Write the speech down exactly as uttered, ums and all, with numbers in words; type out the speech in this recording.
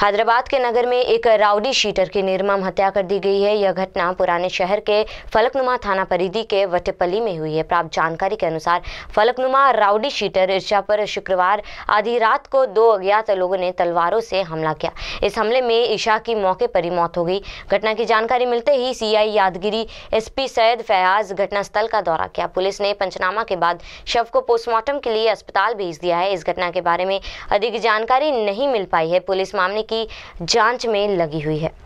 हैदराबाद के नगर में एक राउडी शीटर की निर्मम हत्या कर दी गई है। यह घटना पुराने शहर के फलकनुमा थाना परिधि के वटेपल्ली में हुई है। प्राप्त जानकारी के अनुसार फलकनुमा राउडी शीटर ईर्षा पर शुक्रवार आधी रात को दो अज्ञात लोगों ने तलवारों से हमला किया। इस हमले में ईशा की मौके पर ही मौत हो गई। घटना की जानकारी मिलते ही सीआई यादगिरी एसपी सैयद फयाज घटनास्थल का दौरा किया। पुलिस ने पंचनामा के बाद शव को पोस्टमार्टम के लिए अस्पताल भेज दिया है। इस घटना के बारे में अधिक जानकारी नहीं मिल पाई है। पुलिस मामले की जांच में लगी हुई है।